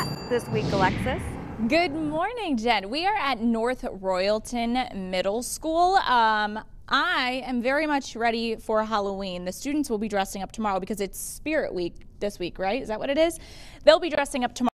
this week, Alexis? Good morning, Jen. We are at North Royalton Middle School. I am very much ready for Halloween. The students will be dressing up tomorrow because it's Spirit Week this week, right? Is that what it is? They'll be dressing up tomorrow.